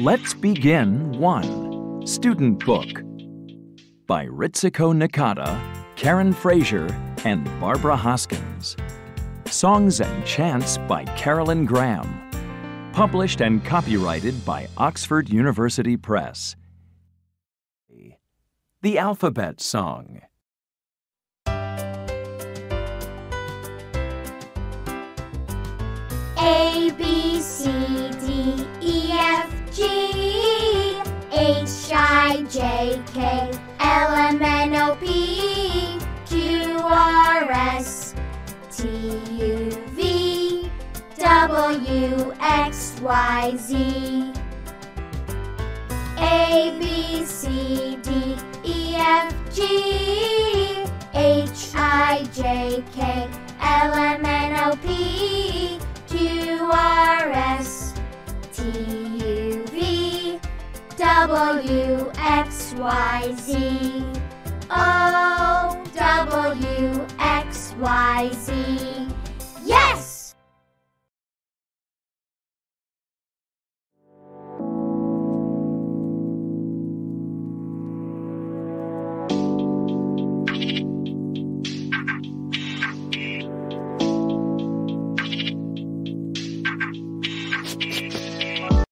Let's Begin 1, Student Book by Ritsuko Nakata, Karen Frazier, and Barbara Hoskins. Songs and Chants by Carolyn Graham. Published and copyrighted by Oxford University Press. The Alphabet Song. A, B, C, D, E, F, G, H, I, J, K, L, M, N, O, P, Q, R, S, T, U, V, W, X, Y, Z. A, B, C, D, E, F, G, H, I, J, K, L, M, N, O, P, Q, R, S, T, U, V, W, X, Y, Z. O, W, X, Y, Z.